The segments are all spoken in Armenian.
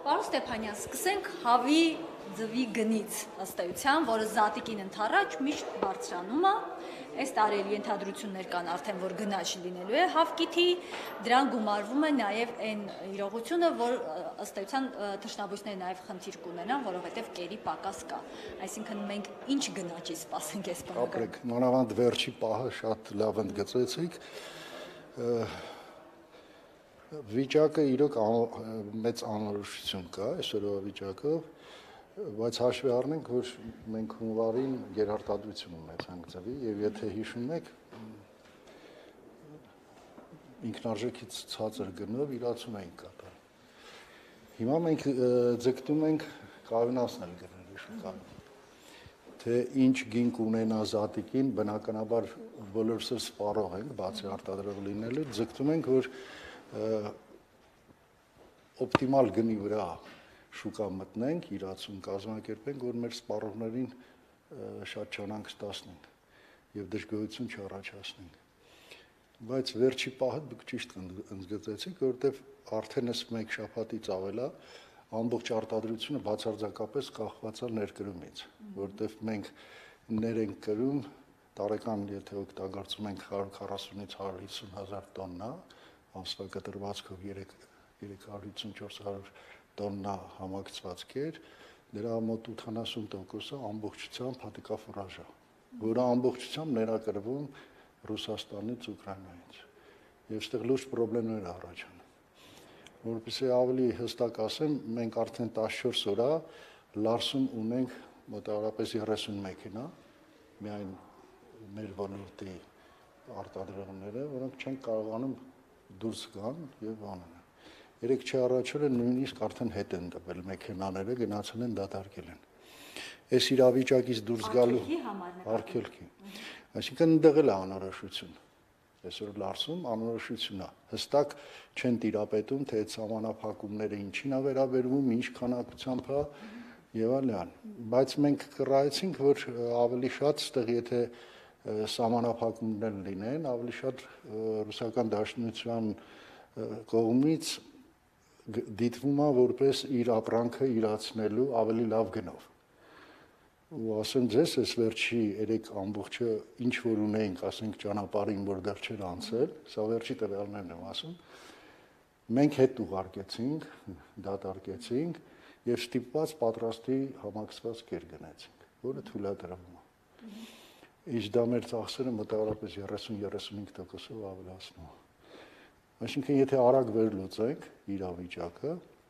Պարոն Ստեփանյան, սկսենք հավի ձվի գնից ըստ էության, որը զատիկին ընդառաջ միշտ բարձրանում է, այս տարի ենթադրություններ կան արդեն, որ գնաճ լինելու է հավկիթի, դրան գումարվում է նաև այն իրողությունը, որ ըստ էության թշնաբույսները նաև խնդիր կունենան, որովհետև կերի պակաս կա, այսինքն մենք ինչ գնաճի սպասենք այս բանը։ Ապրեք, մանավանդ վերջի պահը շատ լավ ընդգծեցիք, վիճակը իրոք մեծ անորոշություն կա, այսօրվա վիճակով, բայց հաշվի առնենք, որ մենք հունվարին գերարտադրություն ունեցանք ձվի, եւ եթե հիշում եք, ինքնարժեքից ցածր գնով իրացում էինք կատարում։ Հիմա մենք ձգտում ենք կայունացնել գները շուկայում։ Թե ինչ գինք ունենա զատիկին, բնականաբար բոլորս սպառող ենք, բացի արտադրող լինելու, ձգտում ենք, որ օպտիմալ գնի վրա շուկա մտնենք, իրացում կազմակերպենք, որ մեր սպառողներին շատ չանանք ստացնենք եւ դժգոհություն չառաջացնենք։ Բայց վերջի պահը դուք ճիշտ ընդգծեցիք, որովհետեւ արդեն այս մեկ շաբաթից ավել է ամբողջ արտադրությունը բացարձակապես կախված է ներկրումից, որովհետեւ մենք ներ ենք կրում տարեկան, եթե օգտագործում ենք 140-ից 150 հազար տոննա, ամսվա կտրվածքով 350-400 տոննա համակցվածքեր, դրա մոտ 80%-ը ամբողջությամբ հատիկաֆուրաժ է, որը ամբողջությամբ ներակրվում Ռուսաստանից, Ուկրաինայից։ Եվ այստեղ լուրջ խնդիրներ առաջանում։ Որպեսզի ավելի հստակ ասեմ, մենք արդեն 14 օր է լարսում ունենք մոտավորապես 30 մեքենա, միայն մեր ոլորտի արտադրողները, որոնք չեն կարողանում դուրս գան եւ անեն։ Երեք առաջորը նույնիսկ արդեն հետ են տվել մեքենաները, գնացել են դատարկել են։ Այս իրավիճակից դուրս գալու արգելքի։ Այսինքն ընդեղ էլ է անորոշություն։ Այսօր լարսում անորոշություն է։ Հստակ չեն տիրապետում, թե այդ սահմանափակումները ինչին է վերաբերվում, ինչ քանակությամբ է եւ այլն։ Բայց մենք կռայեցինք, որ ավելի շատ ստեղ եթե սահմանափակումներ լինեն, ավելի շատ ռուսական դաշնության կողմից դիտվում է որպես իր ապրանքը իրացնելու ավելի լավ գնով։ Ու ասեմ ձեզ, այս վերջի 3 ամբողջը ինչ որ ունեինք, ասենք ճանապարհին, որ դեռ չէր անցել, սա վերջի տվյալներն եմ ասում, մենք հետ ուղարկեցինք, դատարկեցինք եւ ստիպված պատրաստի համակցվածքեր գնացինք, որը թույլատրվում է։ Իսկ դա մեր ծախսերը մոտավորապես 30-35%-ով ավելացնում է։ Այսինքն եթե արագ վերլուծենք իրավիճակը,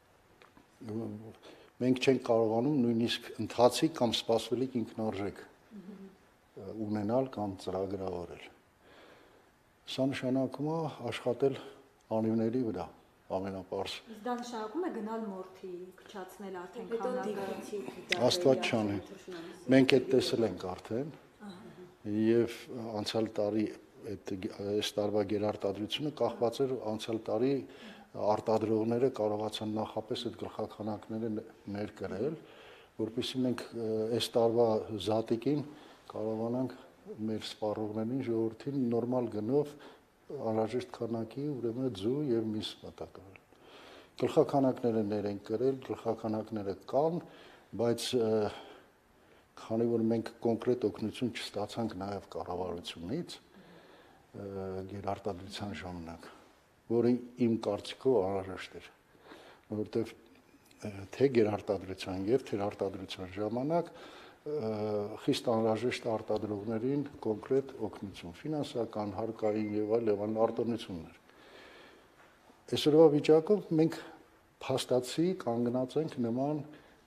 մենք չենք կարողանում նույնիսկ ընթացիկ կամ սպասվելիք ինքնարժեք ունենալ կամ ծրագրավորել։ Սա նշանակում է աշխատել անիվների վրա, ամենապարզ։ Իսկ դա նշանակում է գնալ մորթի, քչացնել արդեն քանակը։ Աստված չանի։ Մենք այդ տեսել ենք արդեն եւ անցյալ տարի այս տարվա գերարտադրությունը կախված էր անցյալ տարի արտադրողները կարողացան նախապես այդ գլխաքանակները ներկրել, որպեսզի մենք այս տարվա զատիկին կարողանանք մեր սպառողներին, ժողովրդին նորմալ գնով անհրաժեշտ քանակի ուրեմն ձու եւ միս մտակարել։ Գլխաքանակները ներենք կրել, գլխաքանակները կան, բայց քանի որ մենք կոնկրետ օգնություն չստացանք նաեւ կառավարությունից գերարտադրության ժամանակ, որը իմ կարծիքով անհրաժեշտ էր, որովհետև թե գերարտադրության եւ թերարտադրության ժամանակ խիստ անհրաժեշտ արտադրողներին կոնկրետ օգնություն, ֆինանսական, հարկային եւ այլ արտոնություններ։ Այսօրվա վիճակով մենք փաստացի կանգնած ենք նման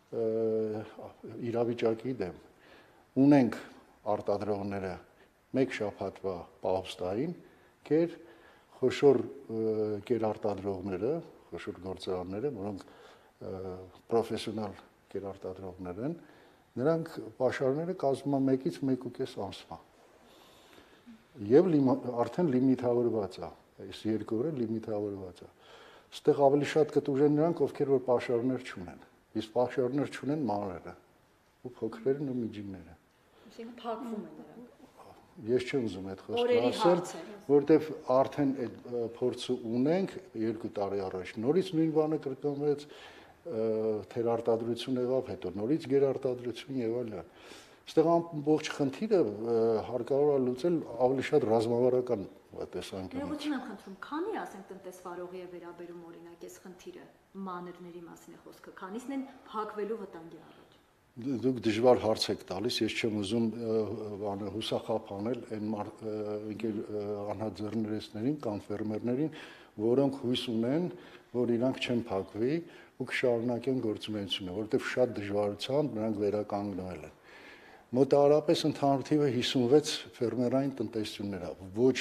իրավիճակի դեմ։ Ունենք արտադրողները մեկ շաբաթվա պահոստային կեր խոշոր կերարտադրողները, խոշոր գործարանները, որոնք պրոֆեսիոնալ կերարտադրողներ են, նրանք պաշարները կազմում են 1-ից 1.5 ամսվա։ Եվ արդեն լիմիտավորված է, այս 2 օրը լիմիտավորված է։ Այստեղ ավելի շատ կտուժեն նրանք, ովքեր որ պաշարներ չունեն, իսկ պաշարներ չունեն մանրերը, ու փոքրերն ու միջինները։ Այսինքն փակվում են նրանք։ Ես չեմ ուզում այդ խոսքը ասել, որովհետև արդեն այդ փորձը ունենք 2 տարի առաջ։ Նորից նույն բանը կրկնվեց, թերարտադրություն եղավ, հետո նորից գերարտադրություն եւ այլն։ Այստեղ ամբողջ խնդիրը հարկավոր է լուծել ավելի շատ ռազմավարական տեսանկյունից։ Ներողություն եմ խնդրում, քանի ասենք տնտեսվարողի է վերաբերում օրինակ այս խնդիրը, մանրների մասին է խոսքը, քանիսն են փակվելու վտանգի առաջ։ Դուք դժվար հարց եք տալիս, ես չեմ ուզում հուսախաբ անել այն անհաձեռներեցներին կամ ֆերմերներին, որոնք հույս ունեն, որ իրանք չեն փակվի ու կշարունակեն գործունեությունը, որովհետև շատ դժվարությամբ նրանք վերականգնվել են։ Մոտավորապես ընդհանուր թիվը 56 ֆերմերային տնտեսություններ ա, ոչ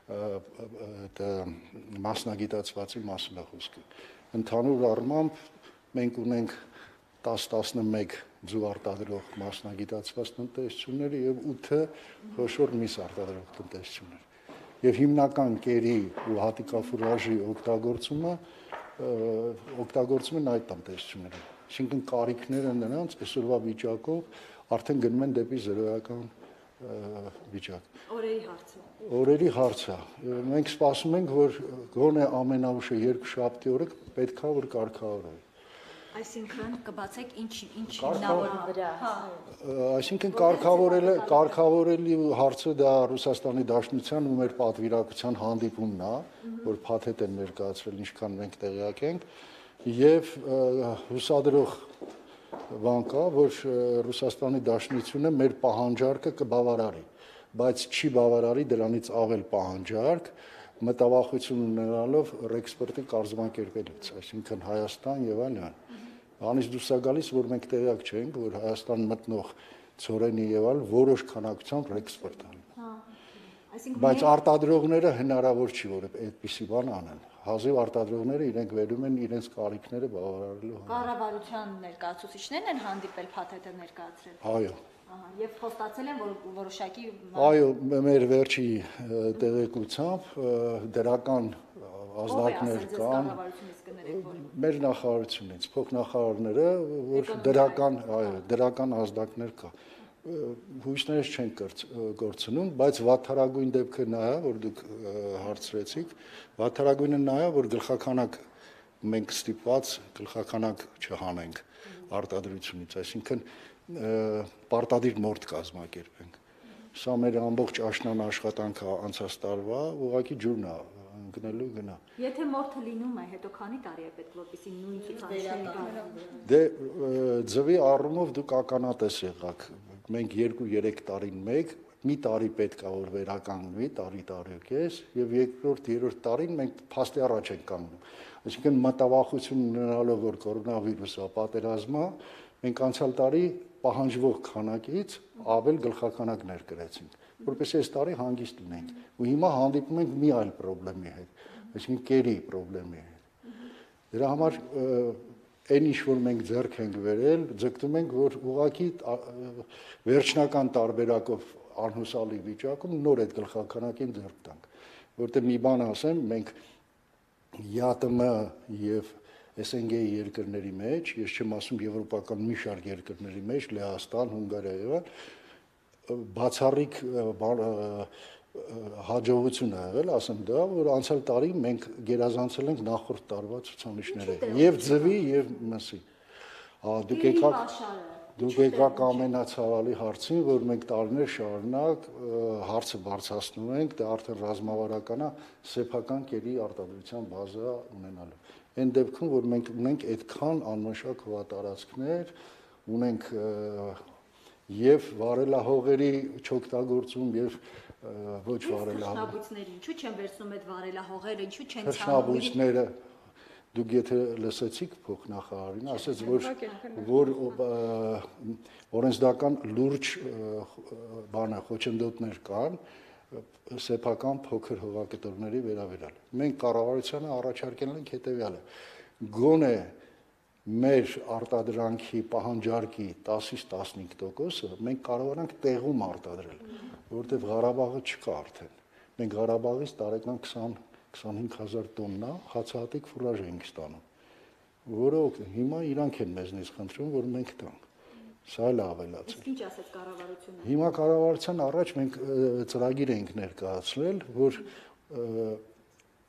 մասնագիտացվածի մասին է խոսքը։ Ընդհանուր առմամբ մենք ունենք 10-11 ձու արտադրող մասնագիտացված տնտեսություններ եւ 8 խոշոր միս արտադրող տնտեսություններ։ Եվ հիմնական կերի ու հատիկաֆուրաժի օգտագործում են այդ տնտեսությունները։ Այսինքն կարիքները նրանց այսօրվա վիճակով արդեն գնում են դեպի զրոյական վիճակ։ Օրերի հարցը։ Մենք սպասում ենք, որ գոնե ամենաուշը երկուշաբթի օրը պետքա որ կարգավորվի։ Այսինքն կբացեք ինչ հիմնավորման վրա։ Այսինքն կարգավորելի հարցը դա Ռուսաստանի Դաշնության ու մեր պատվիրակության հանդիպումն է, որ փաթեթ են ներկայացրել, ինչքան մենք տեղյակ ենք, եւ հուսադրող բան կա, որ Ռուսաստանի Դաշնությունը մեր պահանջարկը կբավարարի, բայց չի բավարարի դրանից ավել պահանջարկ մտավախություն ունենալով ռեքսպորտի կազմակերպելուց, այսինքն Հայաստան եւ այլն։ Անից դուրս է գալիս, որ մենք տեղյակ չենք, որ Հայաստան մտնող ծորենի եւ այլ որոշ քանակությամբ ռեքսպորտ անեն։ Բայց արտադրողները հնարավոր չի, որ այդպիսի բան անեն։ Հազիվ արտադրողները իրենք վերում են իրենց կարիքները բավարարելու համար։ Կառավարության ներկայացուցիչներն են հանդիպել փաթեթը ներկայացրել։ Այո։ Եվ խոստացել են, որ որոշակի Այո, մեր վերջի տեղեկությամբ դրական ազդակներ կան։ Մեր նախարարությունից, փոխնախարարները, որ դրական ազդակներ կա։ Հույսներս չեն կորցնում, բայց վատթարագույն դեպքը նա է, որ դուք հարցրեցիք, վատթարագույնը նա է, որ գլխականակ մենք ստիպված գլխականակ չհանենք արտադրությունից, այսինքն պարտադիր մորթ կազմակերպենք։ Սա մեր ամբողջ աշնան աշխատանքը անցած տարվա ուղղակի ջուրն է ընկնելու գնա։ Եթե մորթը լինում է, հետո քանի տարի է պետք, որպեսզի նույն ցուցանիշները գան։ Դե ձվի առումով դուք ականատես եղաք։ Մենք 2-3 տարին մեկ մի տարի պետք է որ վերականգնվի, տարի-տարեկես, եւ երկրորդ, երրորդ տարին մենք փաստի առաջ ենք կանգնում։ Այսինքն մտավախություն ունենալով որ կորոնավիրուսը պատերազմա, մենք անցյալ տարի պահանջվող քանակից ավել գլխականակ ներկրեցինք, որպես այս տարի հանգիստ լինենք։ Ու հիմա հանդիպում ենք մի այլ խնդրի հետ, այսինքն կերի խնդրի հետ։ Դրա համար այն ինչ որ մենք ձեռք ենք վերել, ձգտում ենք որ ուղղակի վերջնական տարբերակով անհուսալի վիճակում նոր այդ գլխականակին ձեռք տանք, որտեղ մի բան ասեմ, մենք ԵԱՏՄ եւ SNG-ի երկրների մեջ, ես չեմ ասում եվրոպական մի շարք երկրների մեջ, Լեհաստան, Հունգարիա եւ բացառիկ հաջողություն ա եղել, ասեմ դա, որ անցյալ տարի մենք գերազանցել ենք նախորդ տարվա ցուցանիշները, եւ ձվի եւ մսի։ Դուք եկաք ամենացավալի հարցին, որ մենք տարիներ շարունակ հարցը բարձրացնում ենք, դա արդեն ռազմավարական է, սեփական կերի արտադրության բազա ունենալու։ Այն դեպքում, որ մենք ունենք այդքան անմշակ հողատարածքներ, ունենք եւ վարելահողերի չօգտագործում եւ ոչ վարելահող։ Թշնամույթները ինչու չեն վերցնում այդ վարելահողերը, ինչու չեն ցանում։ Թշնամույթները դուք եթե լսեցիք փոխնախարարին, ասաց որ օրենսդրական լուրջ բանը խոչընդոտներ կան սեփական փոքր հողակտորների վերաբերյալ։ Մենք կառավարությանը առաջարկել ենք հետեւյալը. գոնե մեր արտադրանքի պահանջարկի 10-ից 15%-ը մենք կարողանանք տեղում արտադրել, որովհետև Ղարաբաղը չկա արդեն։ Մենք Ղարաբաղից տարեկան 20-25,000 տոննա հացահատիկ ֆուրաժ ենք ստանում, որը հիմա իրանք են մեզնից խնդրում, որ մենք տանք։ Սա էլ ավելացել։ Ինչ ասեց կառավարությունը։ Հիմա կառավարության առաջ մենք ծրագիր ենք ներկայացրել, որ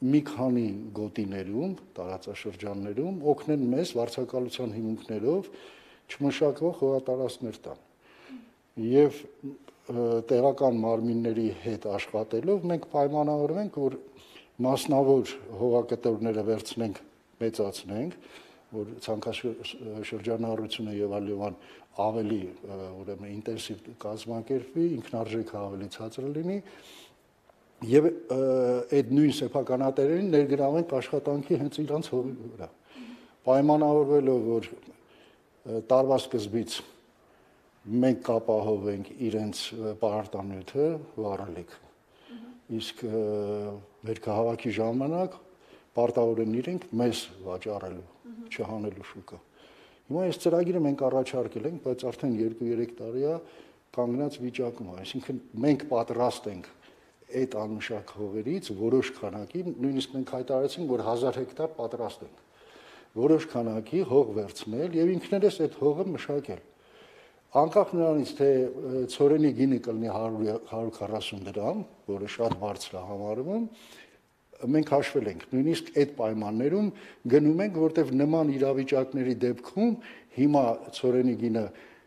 մի քանի գոտիներում, տարածաշրջաններում օգնեն մեզ վարձակալության հիմունքներով չմշակվող հողատարածքներ տան։ Եվ տեղական մարմինների հետ աշխատելով մենք պայմանավորվենք, որ մասնավոր հողակտորները վերցնենք, մեծացնենք, որ ցանքաշրջանառությունը եւ այլն ավելի ուրեմն ինտենսիվ կազմակերպվի, ինքնարժեքը ավելի ցածր լինի եւ այդ նույն սեփականատերերին ներգրավենք աշխատանքի հենց իրանց հողի վրա։ Պայմանավորվելով, որ տարվա սկզբից մենք կապահովենք իրենց պարարտանյութը վառելիք, իսկ վերքահավաքի ժամանակ պարտավորեն իրենք մեզ վաճառելու, չհանելու շուկա։ Հիմա այս ծրագիրը մենք առաջարկել ենք, բայց արդեն 2-3 տարի է կանգնած վիճակում, այսինքն մենք պատրաստ ենք այդ անմշակ հողերից որոշ քանակի, նույնիսկ մենք հայտարարեցինք, որ 1000 հեկտար պատրաստ ենք որոշ քանակի հող վերցնել եւ ինքներս այդ հողը մշակել։ Անկախ նրանից, թե ցորենի գինը կլինի 100-140 դրամ, որը շատ բարձր է համարվում, մենք հաշվել ենք, նույնիսկ այդ պայմաններում գնում ենք, որտեղ նման իրավիճակների դեպքում հիմա ցորենի գինը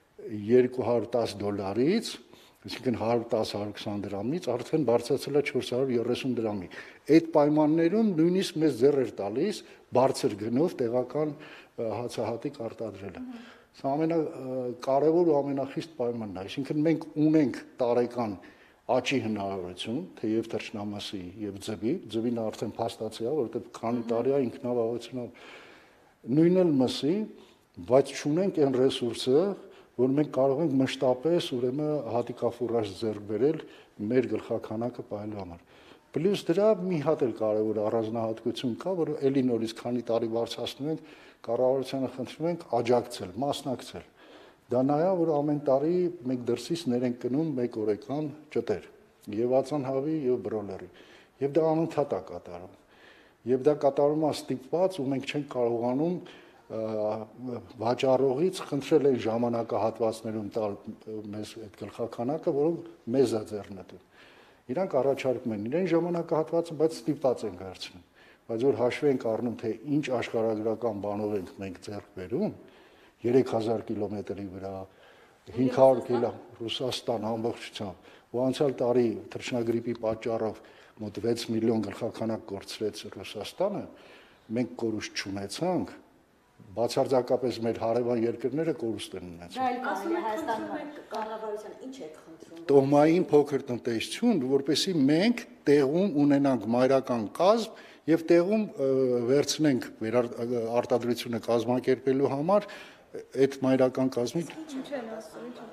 $210, այսինքն 110-120 դրամից արդեն բարձրացել է 430 դրամի։ Այդ պայմաններում նույնիսկ մեզ ձեռ էր տալիս բարձր գնով տեղական հացահատիկ արտադրելը։ Սա ամենակարևոր ու ամենախիստ պայմանն է, այսինքն մենք ունենք տարեկան աճի հնարավորություն, թեև թռչնամասի եւ ձվին արդեն փաստացի է, որովհետեւ քանի տարի է ինքնավարությունով նույնն էլ մսի, բայց չունենք այն ռեսուրսը, որ մենք կարող ենք մշտապես ուրեմն հատիկաֆուրաժ ձեռք բերել մեր գլխաքանակը պահելու համար։ Պլյուս դրա մի հատ էլ կարևոր առանձնահատկություն կա, որ էլի նորից քանի տարի բարձրացնում ենք, կառավարությանը խնդրում ենք աջակցել, մասնակցել։ Դա նա է, որ ամեն տարի մենք դրսից ներենք կնում 1 օրեկան ճտեր, եւ ածանհավի եւ բրոլերի։ Եվ դա անընդհատ է կատարում։ Եվ դա կատարում է ստիպված ու մենք չենք կարողանում վաճառողից խնդրել այն ժամանակահատվածներում տալ մեզ այդ գլխաքանակը, որոնք մեզ է ձեռնտու։ Իրանք առաջարկում են իրեն ժամանակահատվածը, բայց ստիպված են վերցնում։ Բայց որ հաշվի ենք առնում, թե ինչ աշխարհագրական բանով ենք մենք ձեռք բերում, 3000 կիլոմետրի վրա, 500 կիլո Ռուսաստան ամբողջությամբ, ու անցյալ տարի թռչնագրիպի պատճառով մոտ 6 միլիոն գլխաքանակ կորցրեց Ռուսաստանը, մենք կորուստ չունեցանք, բացարձակապես մեր հարևան երկրները կորուստ են ունեցել։ Դա էլ կարելի է Հայաստանում կառավարության ինչ եք խնդրում։ Տոհմային փոքր տնտեսություն, որպեսզի մենք տեղում ունենանք մայրական կազմ եւ տեղում վերցնենք արտադրությունը կազմակերպելու համար այդ մայրական կազմի Ինչ են ասում, ինչ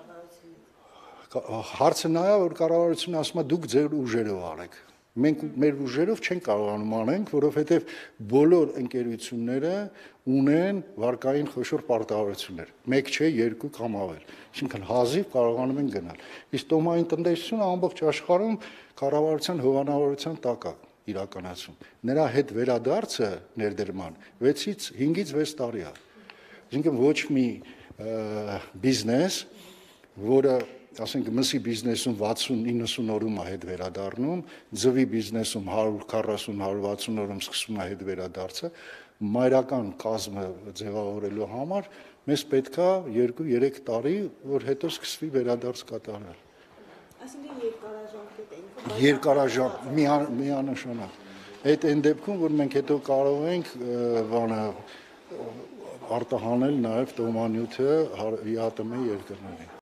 հարցը նա է, որ կառավարությունը ասում է դուք ձեր ուժերով արեք։ Մենք մեր ուժերով չենք կարողանում անենք, որովհետև բոլոր ընկերությունները ունեն վարկային խոշոր պարտավորություններ, 1 չէ, 2 կամ ավել։ Այսինքն հազիվ կարողանում են գնալ։ Իսկ տոհմային տնտեսությունը ամբողջ աշխարհում կառավարության հովանավորության տակ է իրականացում։ Նրա հետ վերադարձը ներդրման 6-ից 5-ից 6 տարի է։ Այսինքն ոչ մի բիզնես, որը ասենք մսի բիզնեսում 60-90 օրում է հետ վերադառնում, ձվի բիզնեսում 140-160 օրում սկսում է հետ վերադարձը, մայրական կազմը ձևավորելու համար մեզ պետք է 2-3 տարի, որ հետո սկսվի վերադարձ կատարել։ Այսինքն երկարաժամկետ են։ Միանշանակ։ Այդ այն դեպքում, որ մենք հետո կարող ենք արտահանել նաև տոհմանյութը ԵԱՏՄ երկրներին։